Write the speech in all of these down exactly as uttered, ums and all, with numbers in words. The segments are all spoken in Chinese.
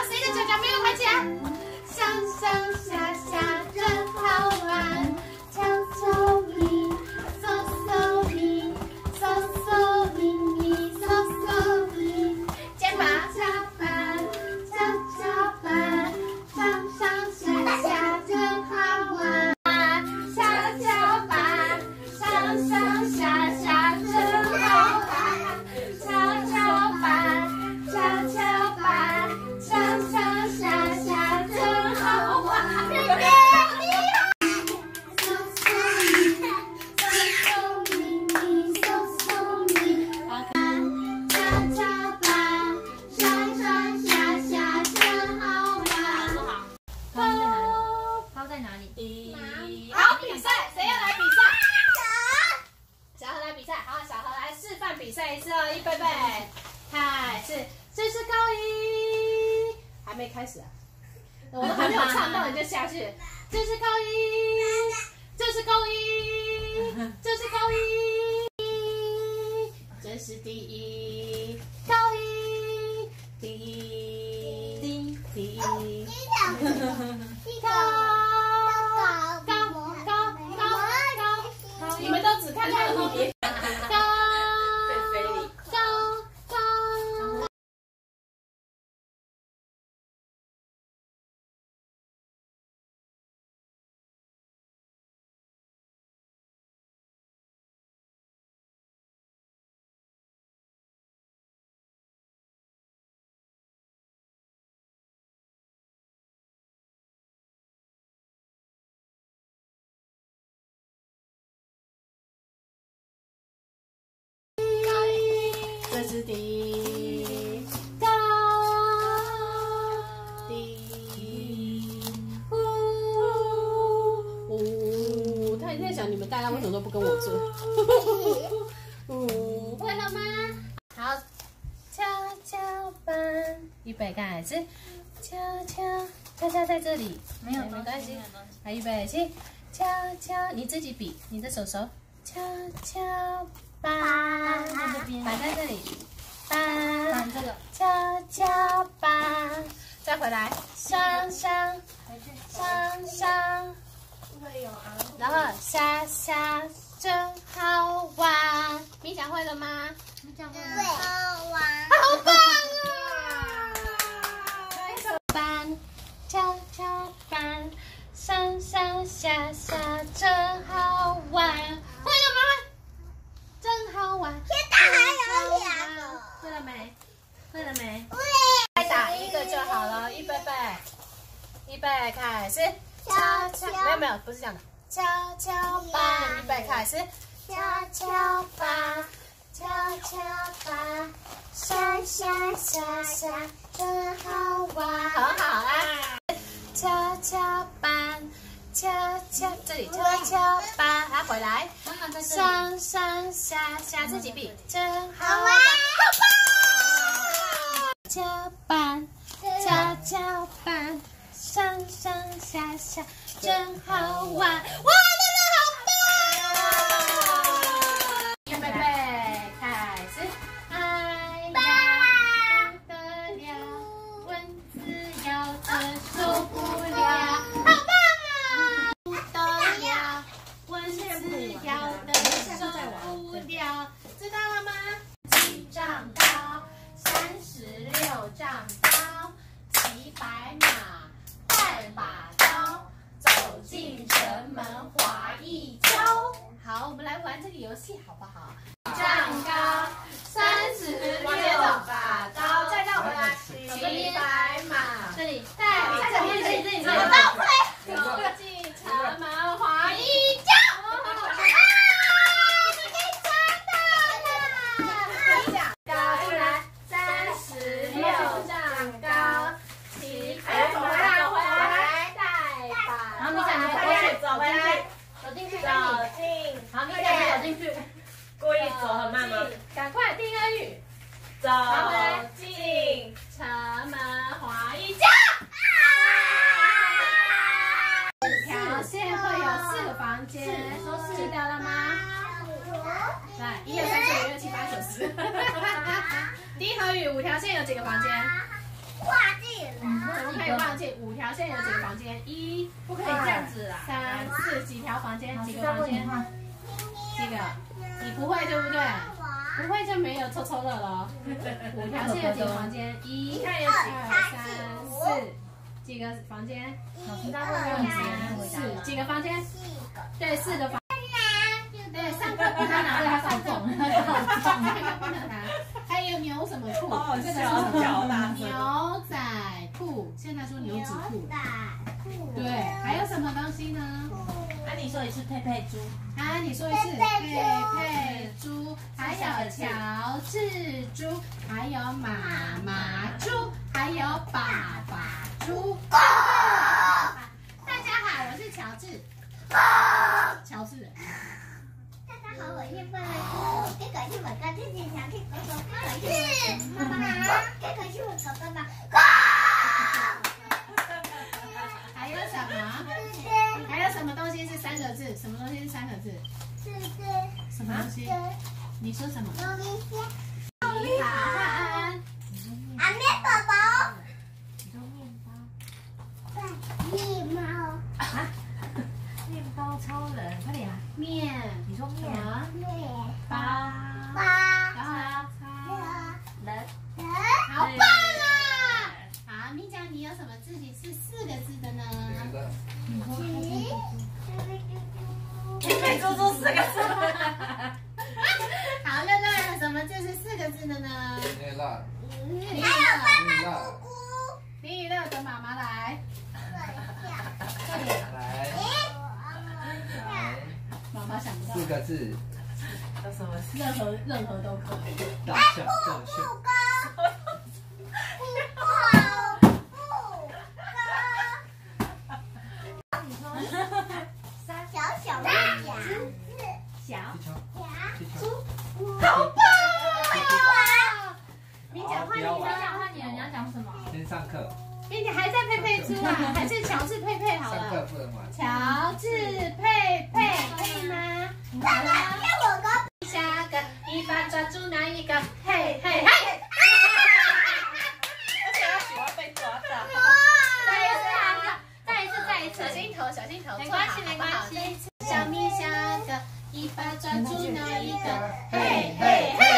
好，谁的脚脚没有抬起来？上上下下真好玩，敲敲咪，嗦嗦咪，嗦嗦咪咪，嗦嗦咪，肩膀敲板，敲敲板，上上下下真好玩，敲敲板，上上下下真好玩，敲敲板，敲敲板，上上下下真好玩。妹妹，你好。嗦嗦咪，嗦嗦咪咪，嗦嗦咪，敲敲板，上上下下真好玩。 抛在哪里？ 好，比赛，谁要来比赛？小何来比赛，好，小何来示范比赛一次哦，预备备，开始，这是高一，还没开始啊，我们还没有唱到你就下去，这是高一，这是高一，这是高一，这是第一，高一，第一，第一，高。你们都只看那个蝴蝶。高高高。这是第高第呜呜，他在想你们大家为什么都不跟我做？呜，会了吗？好，敲敲板，预备开始，敲敲敲敲在这里， 没有没关系，来预备起，敲敲你自己比，你的手手，敲敲。板在这边， 板在这里，板板这个， 敲敲板，再回来，上上上上，然后下下真好玩。米讲会了吗？ 你讲会对，好玩。 好棒啊！板敲敲板，上上下下真好玩。会了吗？真好玩！ 现在还有两个， 会了没？会了没？ 会。 再打一个就好了，预备备，预备开始，敲敲，没有没有，不是这样的，敲敲板，预备开始，敲敲板，敲敲板，上上下下真好玩，很好啊！敲敲板。敲敲，这里敲敲板，还回来，上上下下自己比，真好玩，好棒！敲板，敲敲板，上上下下真好玩，哇，真的好棒！预备备，开始，哎呀，不得了，蚊子咬得受不了，好棒！咬的受不了，知道了吗？几丈高，三十六丈高，骑白马，快把刀，走进城门划一跤。好，我们来玩这个游戏好不好？几丈高，三十六把刀，再绕回来，骑白马，这里，再这里，这里，这里，这里，倒退，走进城门划一跤。赶快，第二句，走进城门划一跤。四条线会有四个房间，记得了吗？来，一二三四五六七八九十。第一和语五条线有几个房间？ 忘记了。 怎么可以忘记？五条线有几个房间？一， 不可以这样子啊！ 三四几条房间？几个房间？几个？你不会对不对？不会就没有抽抽乐了。五条线有几个房间？一、二、三、四，几个房间？ 老师他会问题， 四，几个房间？对，四个房。对，三个他拿着他好重，他好重， 这个不能拿。还有牛什么裤？这个是牛仔裤。现在说牛仔裤。对，还有什么东西呢？ 那你说一次佩佩猪， 啊，你说一次，佩佩猪，还有乔治猪，还有妈妈猪，还有爸爸猪。大家好，我是乔治。乔治。 大家好，我是贝贝猪。这个是我的弟弟小弟哥哥，这个是妈妈，这个是我的爸爸。 还有什么？还有什么东西是三个字？什么东西是三个字？什么东西？你说什么？你好，晚安。 啊，面宝宝。 你说面包？ 面猫。 啊？面包超人，快点啊！ 面。 你说面啊？ 面包。 包。 然后呢？ 人。 人。 好棒啊！好，咪酱，你有什么字体是四个字的呢？ 你说佩佩猪猪四个字。 好，乐乐有什么字是四个字的呢？ 内辣， 还有内辣， 李宇乐的妈妈来， 来，来， 妈妈想不到， 四个字， 有什么事？ 任何任何都可以。 大象正秀， 你说三小小的甲小气球， 甲气球， 好棒啊！你讲话，你你讲讲话，你你要讲什么？ 先上课， 你还在佩佩猪啊？还是乔治佩佩好上课了？ 不能玩。 乔治佩佩可以吗？好了， 我的下个一把抓住那一个，嘿嘿嘿！ 而且他喜欢被抓到。 再一次好了， 再一次，再一次， 小心头，小心头， 没关系，没关系。 这一次小咪下个一把抓住那一个，嘿嘿嘿！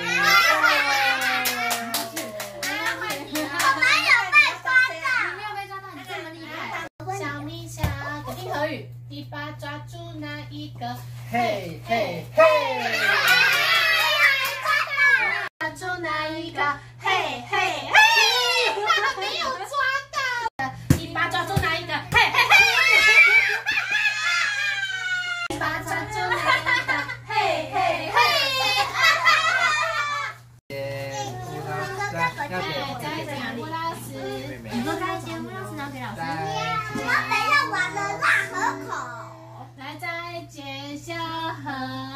我没有被抓到。 你没有被抓到，你这么厉害。 小咪下个硬核语，一把抓住那一个， 嘿嘿嘿！ 抓住那一个，嘿嘿嘿！没有抓到，一把抓住那一个，嘿嘿嘿！一把抓住那一个，嘿嘿嘿！ 来，要给再给讲吴老师， 妹妹你，说该节目要是拿给老师。 来， 我等下玩了辣河口。 来再见小河。